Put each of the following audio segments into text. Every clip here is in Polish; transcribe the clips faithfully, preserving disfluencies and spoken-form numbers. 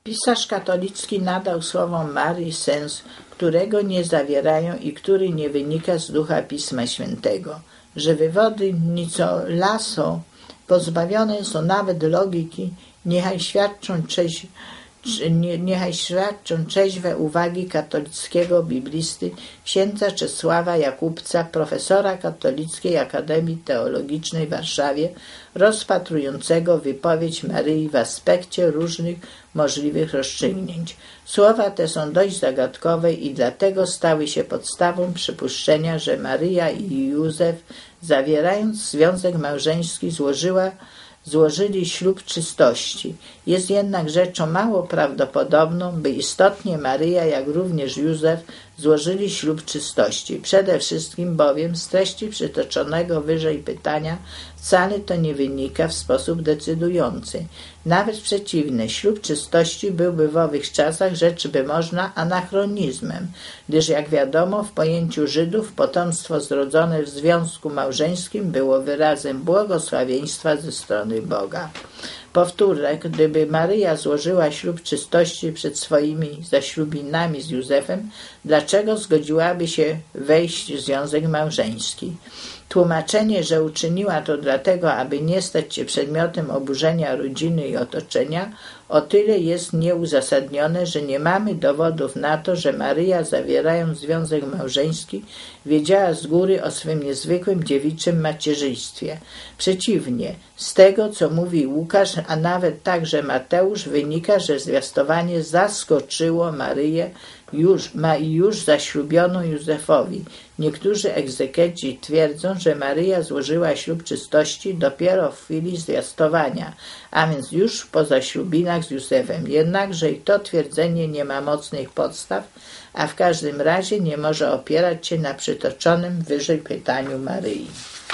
Pisarz katolicki nadał słowom Marii sens, którego nie zawierają i który nie wynika z ducha Pisma Świętego, że wywody Nicolaso pozbawione są nawet logiki, niechaj świadczą cześć Niechaj świadczą trzeźwe uwagi katolickiego biblisty księdza Czesława Jakubca, profesora Katolickiej Akademii Teologicznej w Warszawie, rozpatrującego wypowiedź Maryi w aspekcie różnych możliwych rozstrzygnięć. Słowa te są dość zagadkowe i dlatego stały się podstawą przypuszczenia, że Maryja i Józef, zawierając związek małżeński, złożyła złożyli ślub czystości. Jest jednak rzeczą mało prawdopodobną, by istotnie Maryja, jak również Józef, złożyli ślub czystości. Przede wszystkim bowiem z treści przytoczonego wyżej pytania wcale to nie wynika w sposób decydujący. Nawet przeciwnie, ślub czystości byłby w owych czasach, rzecz by można, anachronizmem, gdyż jak wiadomo w pojęciu Żydów potomstwo zrodzone w związku małżeńskim było wyrazem błogosławieństwa ze strony Boga. Powtórzę, gdyby Maryja złożyła ślub czystości przed swoimi zaślubinami z Józefem, dlaczego zgodziłaby się wejść w związek małżeński? Tłumaczenie, że uczyniła to dlatego, aby nie stać się przedmiotem oburzenia rodziny i otoczenia, o tyle jest nieuzasadnione, że nie mamy dowodów na to, że Maryja, zawierając związek małżeński, wiedziała z góry o swym niezwykłym dziewiczym macierzyństwie. Przeciwnie, z tego, co mówi Łukasz, a nawet także Mateusz, wynika, że zwiastowanie zaskoczyło Maryję już, ma już zaślubioną Józefowi. Niektórzy egzegeci twierdzą, że Maryja złożyła ślub czystości dopiero w chwili zwiastowania, a więc już po zaślubinach z Józefem. Jednakże i to twierdzenie nie ma mocnych podstaw, a w każdym razie nie może opierać się na przytoczonym wyżej pytaniu Maryi.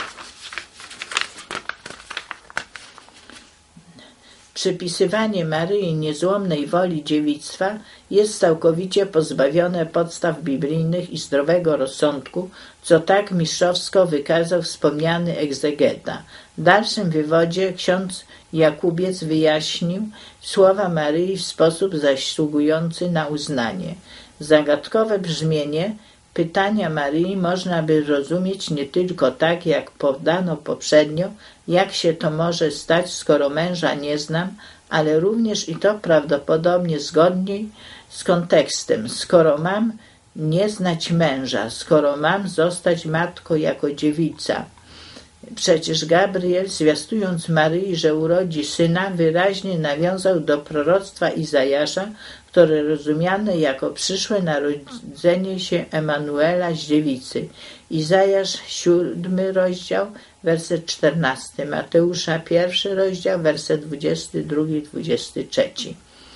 Przypisywanie Maryi niezłomnej woli dziewictwa jest całkowicie pozbawione podstaw biblijnych i zdrowego rozsądku, co tak mistrzowsko wykazał wspomniany egzegeta. W dalszym wywodzie ksiądz Jakubiec wyjaśnił słowa Maryi w sposób zasługujący na uznanie. Zagadkowe brzmienie pytania Maryi można by rozumieć nie tylko tak, jak podano poprzednio, jak się to może stać, skoro męża nie znam, ale również i to prawdopodobnie zgodniej z kontekstem, skoro mam nie znać męża, skoro mam zostać matką jako dziewica. Przecież Gabriel, zwiastując Maryi, że urodzi syna, wyraźnie nawiązał do proroctwa Izajasza, które rozumiane jako przyszłe narodzenie się Emanuela z dziewicy. Izajasz, siódmy rozdział, werset czternasty, Mateusza, pierwszy rozdział, werset dwudziesty drugi dwudziesty trzeci.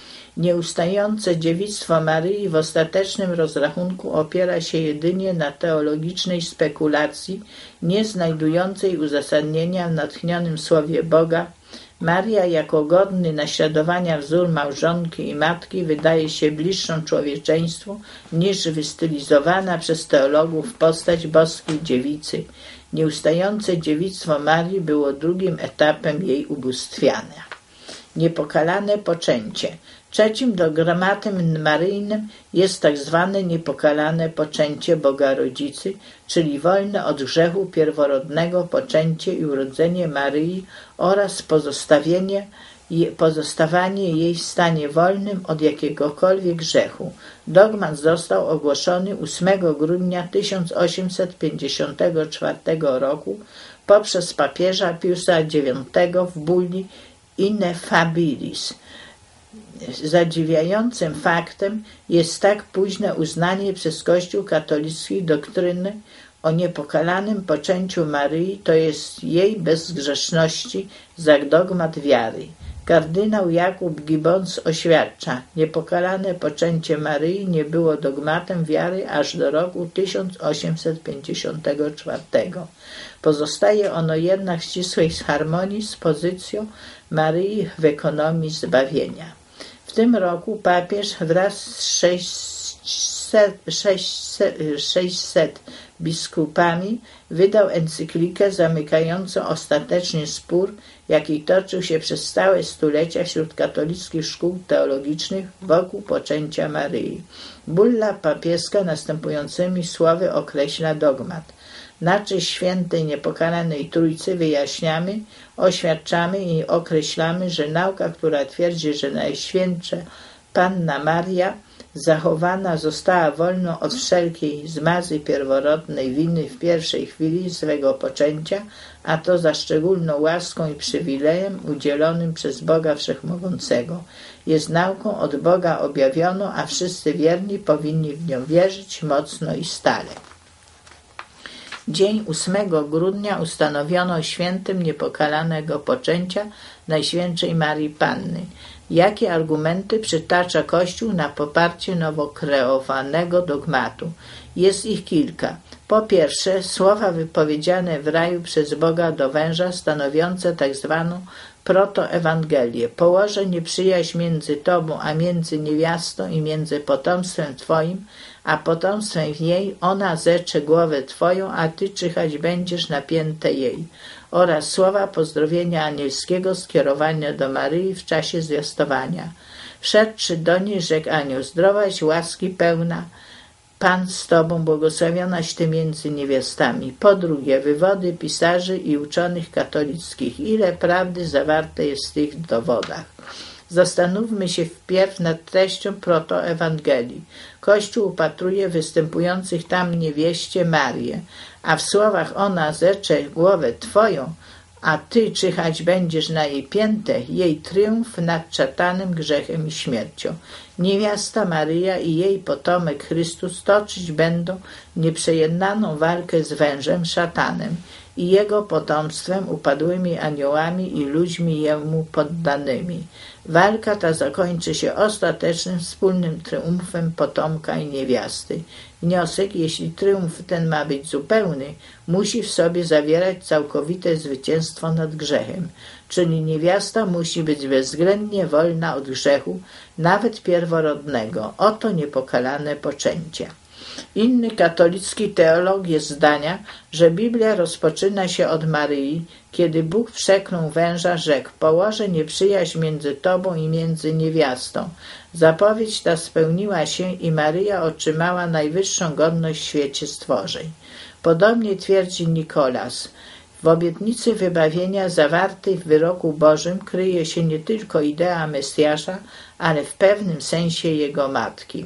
Nieustające dziewictwo Maryi w ostatecznym rozrachunku opiera się jedynie na teologicznej spekulacji, nie znajdującej uzasadnienia w natchnionym słowie Boga. Maria jako godny naśladowania wzór małżonki i matki wydaje się bliższą człowieczeństwu niż wystylizowana przez teologów postać boskiej dziewicy. Nieustające dziewictwo Marii było drugim etapem jej ubóstwiania. Niepokalane poczęcie. Trzecim dogmatem maryjnym jest tak zwane niepokalane poczęcie Boga Rodzicy, czyli wolne od grzechu pierworodnego poczęcie i urodzenie Maryi oraz pozostawienie, pozostawanie jej w stanie wolnym od jakiegokolwiek grzechu. Dogmat został ogłoszony ósmego grudnia tysiąc osiemset pięćdziesiątego czwartego roku poprzez papieża Piusa dziewiątego w bulli Ineffabilis. Zadziwiającym faktem jest tak późne uznanie przez Kościół katolicki doktryny o niepokalanym poczęciu Maryi, to jest jej bezgrzeszności, za dogmat wiary. Kardynał Jakub Gibbons oświadcza, niepokalane poczęcie Maryi nie było dogmatem wiary aż do roku tysiąc osiemset pięćdziesiątego czwartego. Pozostaje ono jednak w ścisłej harmonii z pozycją Maryi w ekonomii zbawienia. W tym roku papież wraz z sześćset biskupami wydał encyklikę zamykającą ostatecznie spór, jaki toczył się przez całe stulecia wśród katolickich szkół teologicznych wokół poczęcia Maryi. Bulla papieska następującymi słowy określa dogmat. Na cześć świętej niepokalanej Trójcy wyjaśniamy, oświadczamy i określamy, że nauka, która twierdzi, że Najświętsza Panna Maria zachowana została wolną od wszelkiej zmazy pierworodnej winy w pierwszej chwili swego poczęcia, a to za szczególną łaską i przywilejem udzielonym przez Boga Wszechmogącego. Jest nauką od Boga objawioną, a wszyscy wierni powinni w nią wierzyć mocno i stale. Dzień ósmego grudnia ustanowiono świętem niepokalanego poczęcia Najświętszej Marii Panny. Jakie argumenty przytacza Kościół na poparcie nowokreowanego dogmatu? Jest ich kilka. Po pierwsze, słowa wypowiedziane w raju przez Boga do węża, stanowiące tak zwaną protoewangelię. Położę nieprzyjaźń między Tobą, a między niewiastą i między potomstwem Twoim, a potomstwem jej ona zetrze głowę Twoją, a Ty czyhać będziesz na piętę jej. Oraz słowa pozdrowienia anielskiego skierowania do Maryi w czasie zwiastowania. Wszedłszy do niej, rzekł anioł: zdrowaś łaski pełna, Pan z Tobą, błogosławionaś Ty między niewiastami. Po drugie, wywody pisarzy i uczonych katolickich. Ile prawdy zawarte jest w tych dowodach. Zastanówmy się wpierw nad treścią protoewangelii. Kościół upatruje występujących tam niewieście Marię, a w słowach ona zetrze głowę Twoją, a Ty czyhać będziesz na jej piętę, jej triumf nad szatanem, grzechem i śmiercią. Niewiasta Maryja i jej potomek Chrystus toczyć będą nieprzejednaną walkę z wężem, szatanem i jego potomstwem, upadłymi aniołami i ludźmi jemu poddanymi. Walka ta zakończy się ostatecznym wspólnym triumfem potomka i niewiasty. Wniosek, jeśli triumf ten ma być zupełny, musi w sobie zawierać całkowite zwycięstwo nad grzechem, czyli niewiasta musi być bezwzględnie wolna od grzechu, nawet pierworodnego. Oto niepokalane poczęcie. Inny katolicki teolog jest zdania, że Biblia rozpoczyna się od Maryi, kiedy Bóg przeklął węża, rzekł: położę nieprzyjaźń między Tobą i między niewiastą. Zapowiedź ta spełniła się i Maryja otrzymała najwyższą godność w świecie stworzeń. Podobnie twierdzi Nikolas. W obietnicy wybawienia zawartej w wyroku Bożym kryje się nie tylko idea Mesjasza, ale w pewnym sensie jego matki.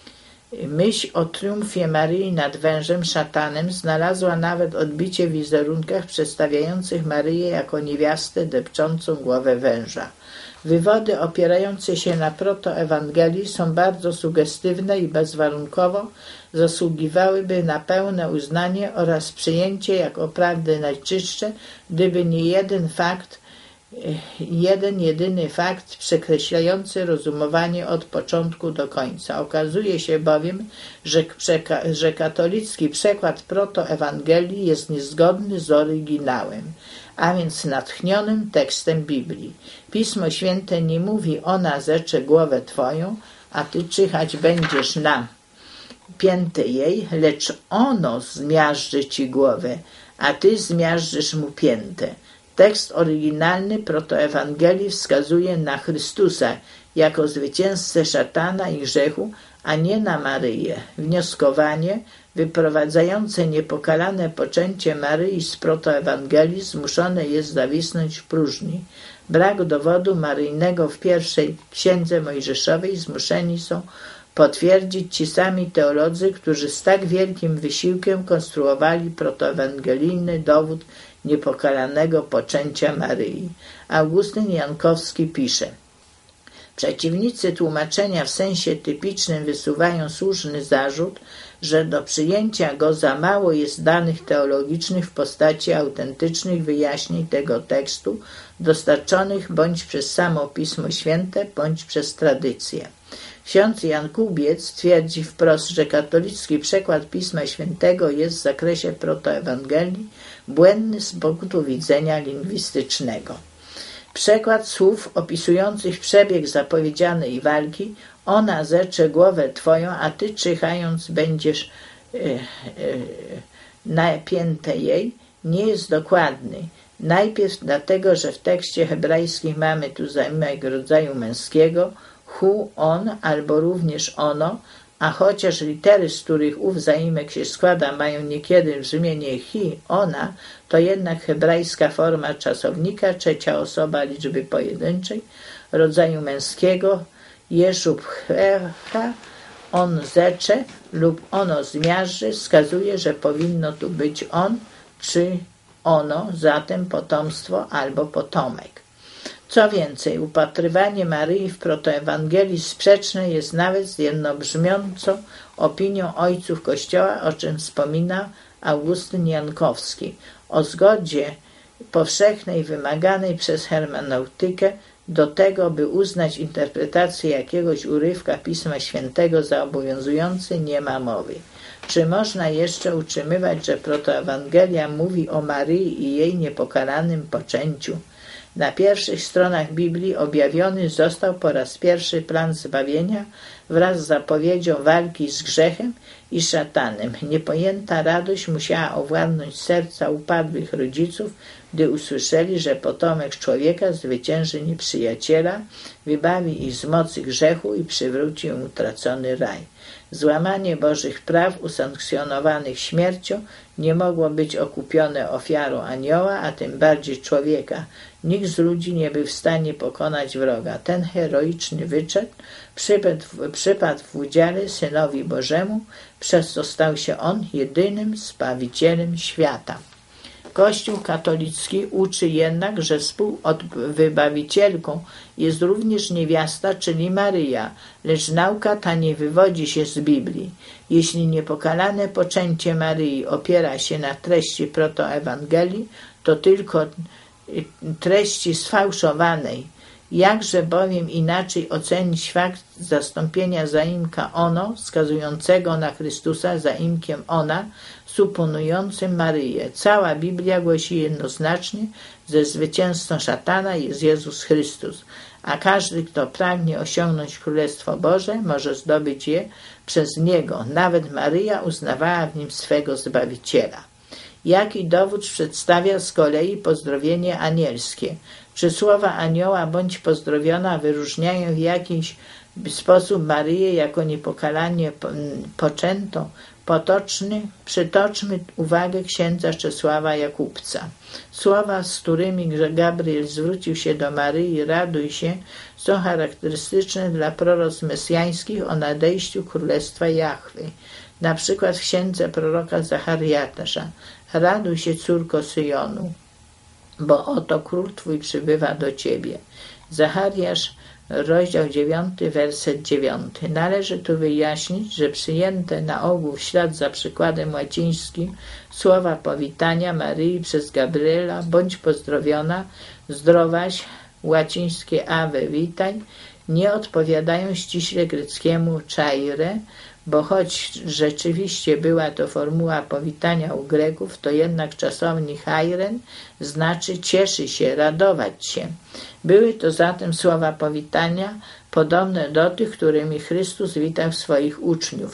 Myśl o triumfie Maryi nad wężem, szatanem, znalazła nawet odbicie w wizerunkach przedstawiających Maryję jako niewiastę depczącą głowę węża. Wywody opierające się na protoewangelii są bardzo sugestywne i bezwarunkowo zasługiwałyby na pełne uznanie oraz przyjęcie jako prawdy najczystsze, gdyby nie jeden fakt, jeden jedyny fakt przekreślający rozumowanie od początku do końca. Okazuje się bowiem, że, przeka- że katolicki przekład protoewangelii jest niezgodny z oryginałem, a więc natchnionym tekstem Biblii. Pismo Święte nie mówi: ona zetrze głowę Twoją, a Ty czyhać będziesz na piętę jej, lecz ono zmiażdży Ci głowę, a Ty zmiażdżysz mu piętę. Tekst oryginalny protoewangelii wskazuje na Chrystusa jako zwycięzcę szatana i grzechu, a nie na Maryję. Wnioskowanie wyprowadzające niepokalane poczęcie Maryi z protoewangelii zmuszone jest zawisnąć w próżni. Brak dowodu maryjnego w pierwszej księdze mojżeszowej zmuszeni są potwierdzić ci sami teolodzy, którzy z tak wielkim wysiłkiem konstruowali protoewangelijny dowód niepokalanego poczęcia Maryi. Augustyn Jankowski pisze: przeciwnicy tłumaczenia w sensie typicznym wysuwają słuszny zarzut, że do przyjęcia go za mało jest danych teologicznych w postaci autentycznych wyjaśnień tego tekstu, dostarczonych bądź przez samo Pismo Święte, bądź przez tradycję. Ksiądz Jan Kubiec twierdzi wprost, że katolicki przekład Pisma Świętego jest w zakresie protoewangelii błędny z punktu widzenia lingwistycznego. Przekład słów opisujących przebieg zapowiedzianej walki: ona zetrze głowę Twoją, a Ty czyhając będziesz yy, yy, na piętę jej, nie jest dokładny. Najpierw dlatego, że w tekście hebrajskim mamy tu zaimek rodzaju męskiego, hu, on, albo również ono, a chociaż litery, z których ów zaimek się składa, mają niekiedy brzmienie hi, ona, to jednak hebrajska forma czasownika, trzecia osoba liczby pojedynczej, rodzaju męskiego, jeszub hecha, on zecze lub ono zmiażdży, wskazuje, że powinno tu być on czy ono, zatem potomstwo albo potomek. Co więcej, upatrywanie Maryi w protoewangelii sprzeczne jest nawet z jednobrzmiącą opinią ojców Kościoła, o czym wspomina Augustyn Jankowski. O zgodzie powszechnej wymaganej przez hermeneutykę do tego, by uznać interpretację jakiegoś urywka Pisma Świętego za obowiązujący, nie ma mowy. Czy można jeszcze utrzymywać, że protoewangelia mówi o Maryi i jej niepokalanym poczęciu? Na pierwszych stronach Biblii objawiony został po raz pierwszy plan zbawienia wraz z zapowiedzią walki z grzechem i szatanem. Niepojęta radość musiała owładnąć serca upadłych rodziców, gdy usłyszeli, że potomek człowieka zwycięży nieprzyjaciela, wybawi ich z mocy grzechu i przywróci im utracony raj. Złamanie Bożych praw usankcjonowanych śmiercią nie mogło być okupione ofiarą anioła, a tym bardziej człowieka. Nikt z ludzi nie był w stanie pokonać wroga. Ten heroiczny wyczyn przypadł, przypadł w udziale Synowi Bożemu, przez co stał się On jedynym Zbawicielem świata. Kościół katolicki uczy jednak, że współwybawicielką jest również niewiasta, czyli Maryja, lecz nauka ta nie wywodzi się z Biblii. Jeśli niepokalane poczęcie Maryi opiera się na treści protoewangelii, to tylko treści sfałszowanej. Jakże bowiem inaczej ocenić fakt zastąpienia zaimka ono, wskazującego na Chrystusa, zaimkiem ona, suponującym Maryję. Cała Biblia głosi jednoznacznie, że zwycięzcą szatana jest Jezus Chrystus, a każdy, kto pragnie osiągnąć Królestwo Boże, może zdobyć je przez Niego. Nawet Maryja uznawała w nim swego Zbawiciela. Jaki dowód przedstawia z kolei pozdrowienie anielskie? Czy słowa anioła bądź pozdrowiona wyróżniają w jakiś sposób Maryję jako niepokalanie poczętą? Potoczny, przytoczmy uwagę księdza Czesława Jakubca. Słowa, z którymi Gabriel zwrócił się do Maryi, raduj się, są charakterystyczne dla proroc mesjańskich o nadejściu Królestwa Jahwy. Na przykład w księdze proroka Zachariasza. Raduj się, córko Syjonu, bo oto król twój przybywa do ciebie. Zachariasz, rozdział dziewiąty, werset dziewiąty. Należy tu wyjaśnić, że przyjęte na ogół w ślad za przykładem łacińskim słowa powitania Maryi przez Gabriela, bądź pozdrowiona, zdrowaś, łacińskie ave, witaj, nie odpowiadają ściśle greckiemu chaire, bo choć rzeczywiście była to formuła powitania u Greków, to jednak czasownik hairen znaczy cieszy się, radować się. Były to zatem słowa powitania podobne do tych, którymi Chrystus witał swoich uczniów.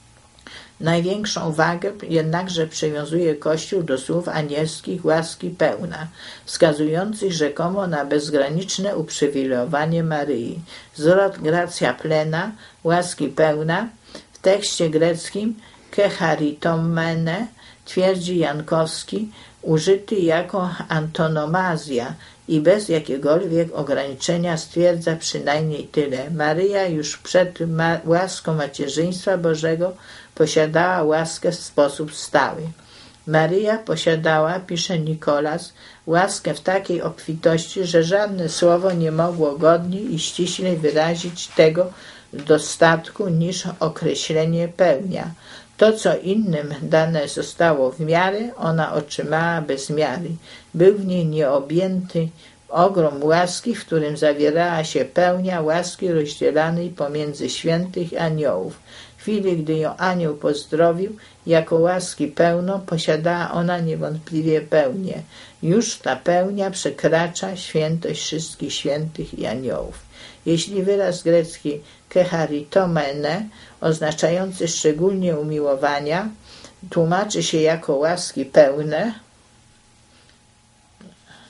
Największą wagę jednakże przywiązuje Kościół do słów anielskich łaski pełna, wskazujących rzekomo na bezgraniczne uprzywilejowanie Maryi. Zwrot gracja plena, łaski pełna, w tekście greckim kecharitomene, twierdzi Jankowski, użyty jako antonomazja i bez jakiegokolwiek ograniczenia stwierdza przynajmniej tyle. Maryja już przed ma- łaską macierzyństwa Bożego posiadała łaskę w sposób stały. Maryja posiadała, pisze Nikolas, łaskę w takiej obfitości, że żadne słowo nie mogło godniej i ściślej wyrazić tego dostatku niż określenie pełnia. To, co innym dane zostało w miarę, ona otrzymała bez miary. Był w niej nieobjęty ogrom łaski, w którym zawierała się pełnia łaski rozdzielanej pomiędzy świętych aniołów. W chwili, gdy ją anioł pozdrowił, jako łaski pełną, posiadała ona niewątpliwie pełnię. Już ta pełnia przekracza świętość wszystkich świętych i aniołów. Jeśli wyraz grecki kecharitomene, oznaczający szczególnie umiłowania, tłumaczy się jako łaski pełne,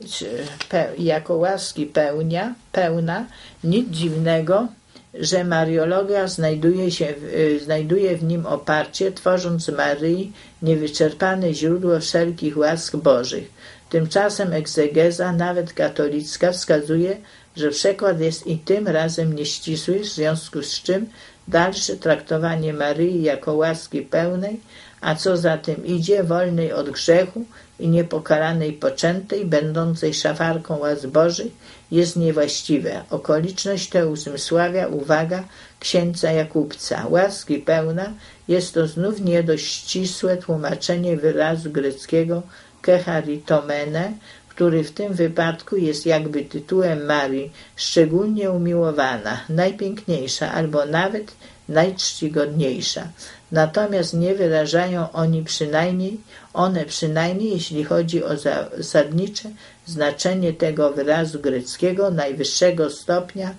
jako łaski pełnia, pełna, nic dziwnego, że Mariologia znajduje, się, znajduje w nim oparcie, tworząc z Maryi niewyczerpane źródło wszelkich łask bożych. Tymczasem egzegeza, nawet katolicka, wskazuje, że przekład jest i tym razem nieścisły, w związku z czym dalsze traktowanie Maryi jako łaski pełnej, a co za tym idzie, wolnej od grzechu i niepokalanej poczętej, będącej szafarką łask bożych, jest niewłaściwe. Okoliczność tę uzmysławia uwaga księdza Jakubca. Łaski pełna jest to znów nie dość ścisłe tłumaczenie wyrazu greckiego kecharitomene, który w tym wypadku jest jakby tytułem Marii, szczególnie umiłowana, najpiękniejsza albo nawet najczcigodniejsza. Natomiast nie wyrażają oni przynajmniej, one przynajmniej, jeśli chodzi o zasadnicze znaczenie tego wyrazu greckiego, najwyższego stopnia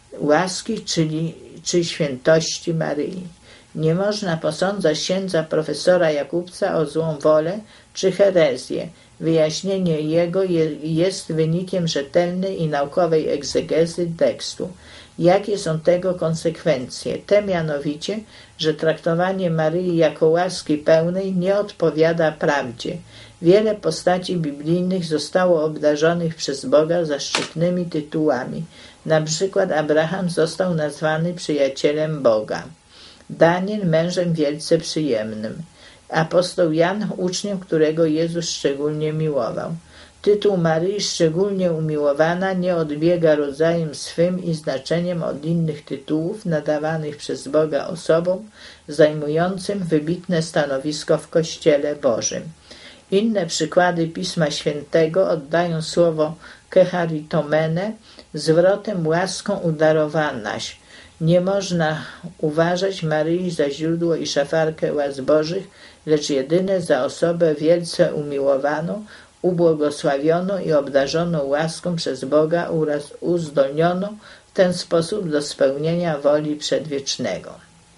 łaski, czyli czy świętości Maryi. Nie można posądzać księdza profesora Jakubca o złą wolę czy herezję. Wyjaśnienie jego je, jest wynikiem rzetelnej i naukowej egzegezy tekstu. Jakie są tego konsekwencje? Te mianowicie, że traktowanie Maryi jako łaski pełnej nie odpowiada prawdzie. Wiele postaci biblijnych zostało obdarzonych przez Boga zaszczytnymi tytułami. Na przykład Abraham został nazwany przyjacielem Boga. Daniel mężem wielce przyjemnym. Apostoł Jan uczniem, którego Jezus szczególnie miłował. Tytuł Maryi szczególnie umiłowana nie odbiega rodzajem swym i znaczeniem od innych tytułów nadawanych przez Boga osobom zajmującym wybitne stanowisko w Kościele Bożym. Inne przykłady Pisma Świętego oddają słowo kecharitomene zwrotem łaską udarowanaś. Nie można uważać Maryi za źródło i szafarkę łask bożych, lecz jedynie za osobę wielce umiłowaną, ubłogosławioną i obdarzoną łaską przez Boga oraz uzdolnioną w ten sposób do spełnienia woli przedwiecznego.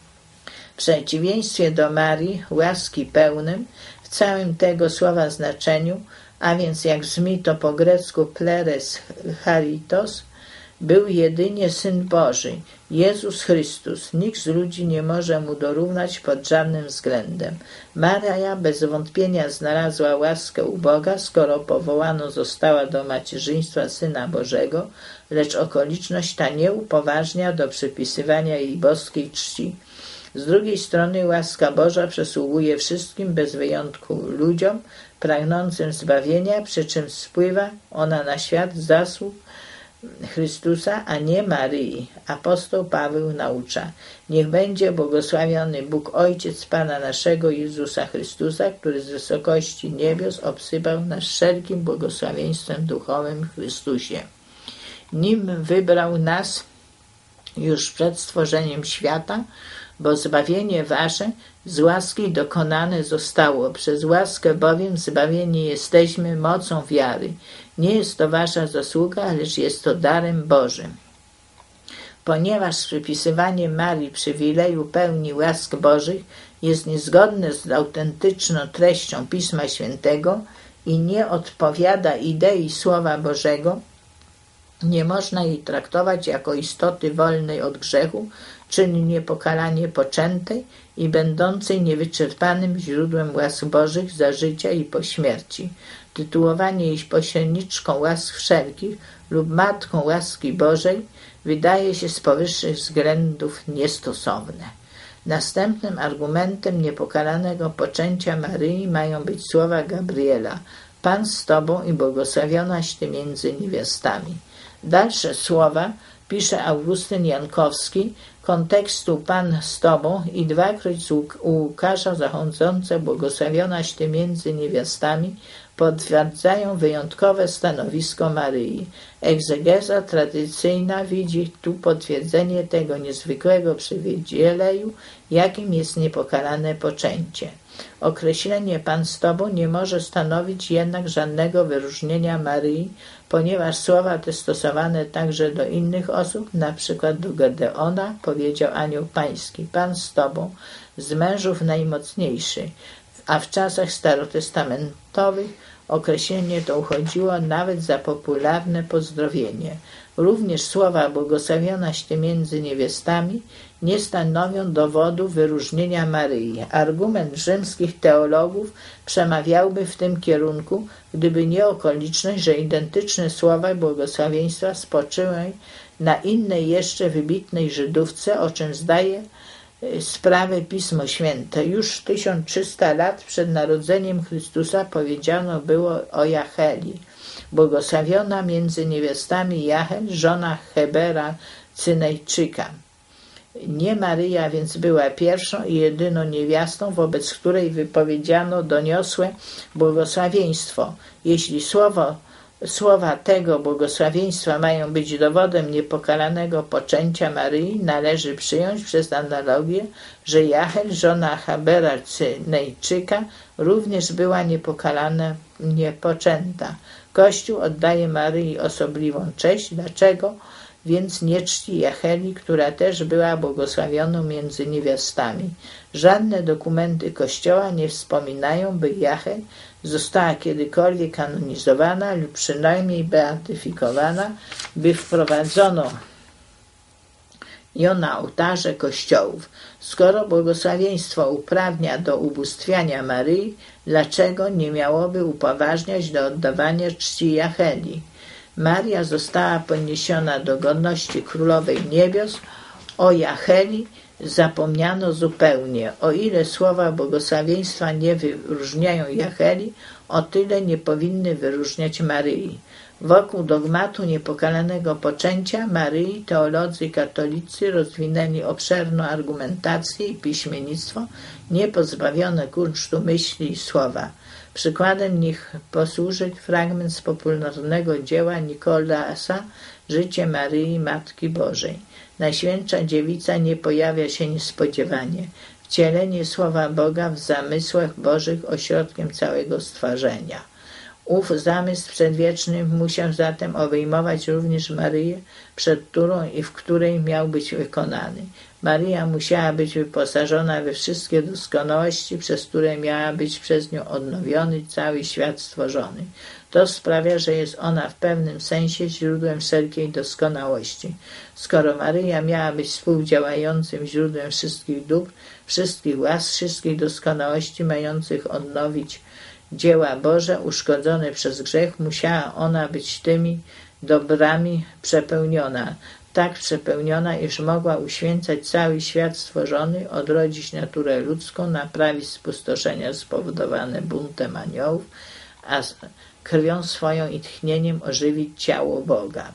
W przeciwieństwie do Marii, łaski pełnym, w całym tego słowa znaczeniu, a więc jak brzmi to po grecku pleres charitos, był jedynie Syn Boży, Jezus Chrystus. Nikt z ludzi nie może mu dorównać pod żadnym względem. Maria bez wątpienia znalazła łaskę u Boga, skoro powołano została do macierzyństwa Syna Bożego, lecz okoliczność ta nie upoważnia do przypisywania jej boskiej czci. Z drugiej strony łaska Boża przysługuje wszystkim bez wyjątku ludziom pragnącym zbawienia, przy czym spływa ona na świat z zasług Chrystusa, a nie Maryi. Apostoł Paweł naucza: niech będzie błogosławiony Bóg Ojciec Pana naszego Jezusa Chrystusa, który z wysokości niebios obsypał nas wszelkim błogosławieństwem duchowym w Chrystusie. Nim wybrał nas już przed stworzeniem świata, bo zbawienie wasze z łaski dokonane zostało. Przez łaskę bowiem zbawieni jesteśmy mocą wiary. Nie jest to wasza zasługa, lecz jest to darem Bożym. Ponieważ przypisywanie Marii przywileju pełni łask Bożych jest niezgodne z autentyczną treścią Pisma Świętego i nie odpowiada idei Słowa Bożego, nie można jej traktować jako istoty wolnej od grzechu, czyli niepokalanie poczętej i będącej niewyczerpanym źródłem łask Bożych za życia i po śmierci. Tytułowanie jej pośredniczką łask wszelkich lub matką łaski Bożej wydaje się z powyższych względów niestosowne. Następnym argumentem niepokalanego poczęcia Maryi mają być słowa Gabriela: Pan z Tobą i błogosławionaś Ty między niewiastami. Dalsze słowa pisze Augustyn Jankowski, kontekstu Pan z Tobą i dwakroć u Łukasza zachodzące błogosławionaś Ty między niewiastami potwierdzają wyjątkowe stanowisko Maryi. Egzegeza tradycyjna widzi tu potwierdzenie tego niezwykłego przywileju, jakim jest niepokalane poczęcie. Określenie Pan z Tobą nie może stanowić jednak żadnego wyróżnienia Maryi, ponieważ słowa te stosowane także do innych osób, na przykład do Gedeona, powiedział anioł pański: Pan z Tobą, z mężów najmocniejszy, a w czasach starotestamentowych Określenie to uchodziło nawet za popularne pozdrowienie. Również słowa błogosławionaś Ty między niewiastami nie stanowią dowodu wyróżnienia Maryi. Argument rzymskich teologów przemawiałby w tym kierunku, gdyby nie okoliczność, że identyczne słowa błogosławieństwa spoczyły na innej jeszcze wybitnej Żydówce, o czym zdaje sprawę Pismo Święte. Już tysiąc trzysta lat przed narodzeniem Chrystusa powiedziano było o Jacheli. Błogosławiona między niewiastami Jachel, żona Hebera Cynejczyka. Nie Maryja więc była pierwszą i jedyną niewiastą, wobec której wypowiedziano doniosłe błogosławieństwo. Jeśli słowo, słowa tego błogosławieństwa mają być dowodem niepokalanego poczęcia Maryi, należy przyjąć przez analogię, że Jachel, żona Hebera Cynejczyka, również była niepokalana, niepoczęta. Kościół oddaje Maryi osobliwą cześć. Dlaczego więc nie czci Jacheli, która też była błogosławioną między niewiastami? Żadne dokumenty Kościoła nie wspominają, by Jachel została kiedykolwiek kanonizowana lub przynajmniej beatyfikowana, by wprowadzono ją na ołtarze kościołów. Skoro błogosławieństwo uprawnia do ubóstwiania Maryi, dlaczego nie miałoby upoważniać do oddawania czci Jacheli? Maria została podniesiona do godności Królowej Niebios. O Jacheli zapomniano zupełnie. O ile słowa błogosławieństwa nie wyróżniają Jacheli, o tyle nie powinny wyróżniać Maryi. Wokół dogmatu niepokalanego poczęcia Maryi teolodzy katolicy rozwinęli obszerną argumentację i piśmiennictwo niepozbawione kunsztu myśli i słowa. Przykładem niech posłuży fragment z popularnego dzieła Nikolasa Życie Maryi Matki Bożej. Najświętsza Dziewica nie pojawia się niespodziewanie. Wcielenie Słowa Boga w zamysłach Bożych ośrodkiem całego stworzenia. Ów zamysł przedwieczny musiał zatem obejmować również Maryję, przed którą i w której miał być wykonany. Maryja musiała być wyposażona we wszystkie doskonałości, przez które miała być przez nią odnowiony cały świat stworzony. To sprawia, że jest ona w pewnym sensie źródłem wszelkiej doskonałości. Skoro Maryja miała być współdziałającym źródłem wszystkich dóbr, wszystkich łask, wszystkich doskonałości mających odnowić dzieła Boże uszkodzone przez grzech, musiała ona być tymi dobrami przepełniona, tak przepełniona, iż mogła uświęcać cały świat stworzony, odrodzić naturę ludzką, naprawić spustoszenia spowodowane buntem aniołów, a krwią swoją i tchnieniem ożywić ciało Boga.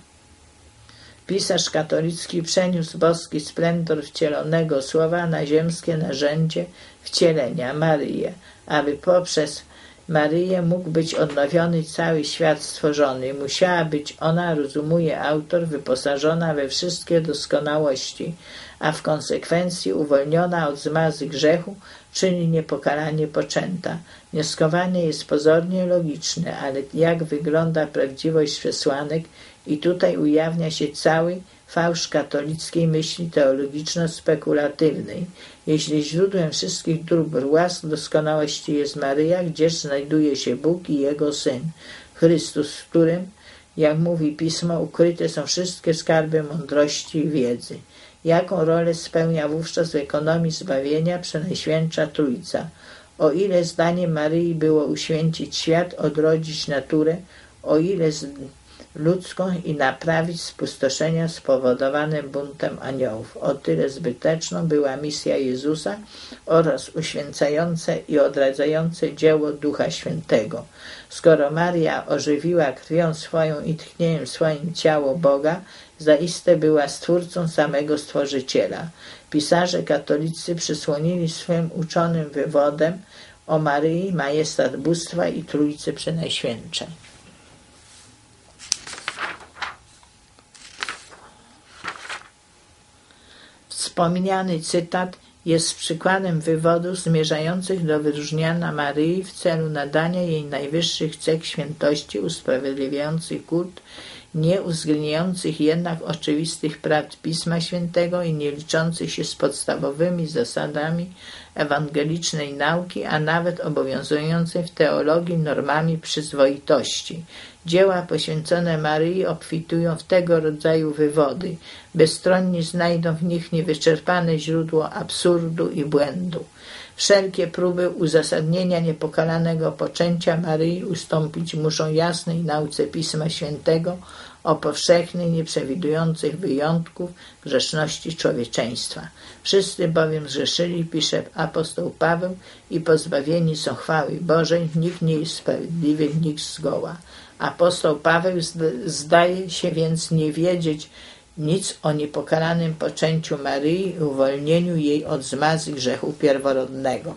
Pisarz katolicki przeniósł boski splendor wcielonego słowa na ziemskie narzędzie wcielenia, Maryję, aby poprzez Maryję mógł być odnowiony cały świat stworzony. Musiała być ona, rozumuje autor, wyposażona we wszystkie doskonałości, a w konsekwencji uwolniona od zmazy grzechu, czyli niepokalanie poczęta. Wnioskowanie jest pozornie logiczne, ale jak wygląda prawdziwość przesłanek i tutaj ujawnia się cały fałsz katolickiej myśli teologiczno-spekulatywnej. Jeśli źródłem wszystkich dóbr łask doskonałości jest Maryja, gdzież znajduje się Bóg i Jego Syn, Chrystus, w którym, jak mówi Pismo, ukryte są wszystkie skarby mądrości i wiedzy. Jaką rolę spełnia wówczas w ekonomii zbawienia Przenajświętsza Trójca? O ile zdaniem Maryi było uświęcić świat, odrodzić naturę, o ile z ludzką i naprawić spustoszenia spowodowane buntem aniołów. O tyle zbyteczną była misja Jezusa oraz uświęcające i odradzające dzieło Ducha Świętego. Skoro Maria ożywiła krwią swoją i tchnieniem swoim ciało Boga, zaiste była stwórcą samego Stworzyciela. Pisarze katolicy przysłonili swym uczonym wywodem o Maryi majestat bóstwa i Trójcy Przenajświętszej. Wspomniany cytat jest przykładem wywodów zmierzających do wyróżniania Maryi w celu nadania jej najwyższych cech świętości usprawiedliwiających kult nie uwzględniających jednak oczywistych prawd Pisma Świętego i nie liczących się z podstawowymi zasadami ewangelicznej nauki, a nawet obowiązującej w teologii normami przyzwoitości. Dzieła poświęcone Maryi obfitują w tego rodzaju wywody. Bezstronni znajdą w nich niewyczerpane źródło absurdu i błędu. Wszelkie próby uzasadnienia niepokalanego poczęcia Maryi ustąpić muszą jasnej nauce Pisma Świętego o powszechnej, nieprzewidujących wyjątków grzeszności człowieczeństwa. Wszyscy bowiem zgrzeszyli, pisze apostoł Paweł, i pozbawieni są chwały Bożej, nikt nie jest sprawiedliwy, nikt zgoła. Apostoł Paweł zdaje się więc nie wiedzieć nic o niepokalanym poczęciu Maryi i uwolnieniu jej od zmazy grzechu pierworodnego.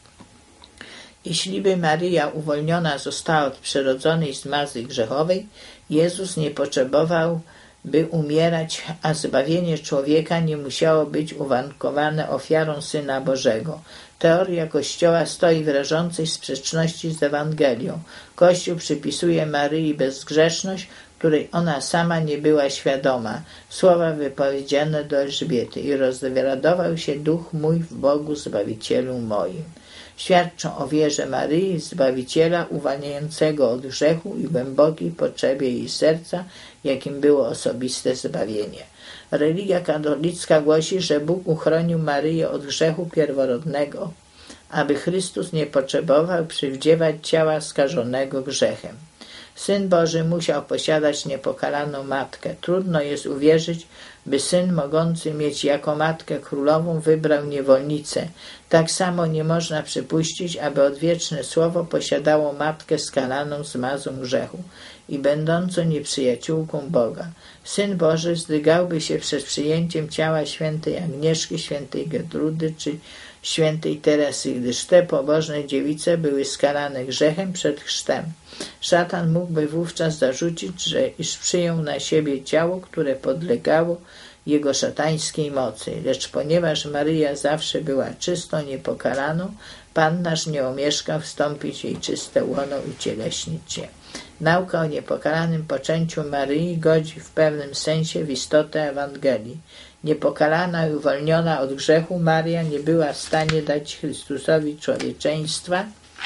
Jeśliby Maryja uwolniona została od przyrodzonej zmazy grzechowej, Jezus nie potrzebował by umierać, a zbawienie człowieka nie musiało być uwarunkowane ofiarą Syna Bożego. Teoria Kościoła stoi w rażącej sprzeczności z Ewangelią. Kościół przypisuje Maryi bezgrzeszność, której ona sama nie była świadoma. Słowa wypowiedziane do Elżbiety: i rozradował się duch mój w Bogu Zbawicielu moim. Świadczą o wierze Maryi, Zbawiciela uwalniającego od grzechu i głębokiej potrzebie jej serca, jakim było osobiste zbawienie. Religia katolicka głosi, że Bóg uchronił Maryję od grzechu pierworodnego, aby Chrystus nie potrzebował przywdziewać ciała skażonego grzechem. Syn Boży musiał posiadać niepokalaną matkę. Trudno jest uwierzyć, by Syn mogący mieć jako matkę królową wybrał niewolnicę. Tak samo nie można przypuścić, aby odwieczne Słowo posiadało matkę skalaną zmazą grzechu i będącą nieprzyjaciółką Boga. Syn Boży zdygałby się przed przyjęciem ciała świętej Agnieszki, świętej Gertrudy czy świętej Teresy, gdyż te pobożne dziewice były skalane grzechem przed chrztem. Szatan mógłby wówczas zarzucić, że iż przyjął na siebie ciało, które podlegało jego szatańskiej mocy. Lecz ponieważ Maryja zawsze była czystą, niepokalaną, Pan nasz nie omieszkał wstąpić jej czyste łono i cieleśnić się. Nauka o niepokalanym poczęciu Maryi godzi w pewnym sensie w istotę Ewangelii. Niepokalana i uwolniona od grzechu, Maria nie była w stanie dać Chrystusowi człowieczeństwa,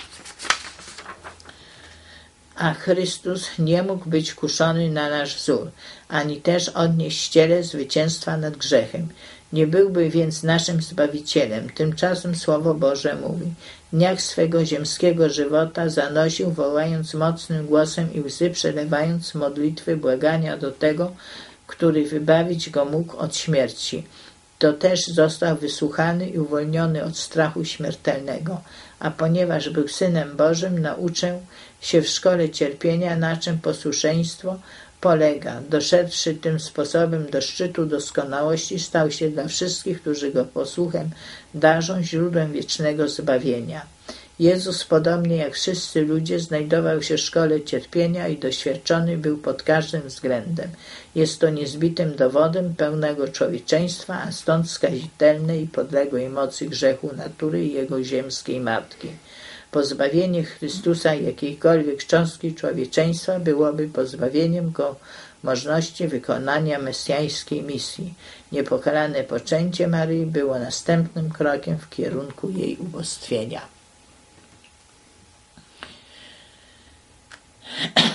a Chrystus nie mógł być kuszony na nasz wzór, ani też odnieść w ciele zwycięstwa nad grzechem. Nie byłby więc naszym Zbawicielem. Tymczasem Słowo Boże mówi: w dniach swego ziemskiego żywota zanosił, wołając mocnym głosem i łzy przelewając modlitwy błagania do tego, który wybawić go mógł od śmierci. To też został wysłuchany i uwolniony od strachu śmiertelnego. A ponieważ był Synem Bożym, nauczył się w szkole cierpienia, na czym posłuszeństwo polega. Doszedłszy tym sposobem do szczytu doskonałości, stał się dla wszystkich, którzy go posłuchem darzą, źródłem wiecznego zbawienia. Jezus, podobnie jak wszyscy ludzie, znajdował się w szkole cierpienia i doświadczony był pod każdym względem. Jest to niezbitym dowodem pełnego człowieczeństwa, a stąd skazitelnej i podległej mocy grzechu natury i jego ziemskiej matki. Pozbawienie Chrystusa jakiejkolwiek cząstki człowieczeństwa byłoby pozbawieniem go możliwości wykonania mesjańskiej misji. Niepokalane poczęcie Maryi było następnym krokiem w kierunku jej ubóstwienia.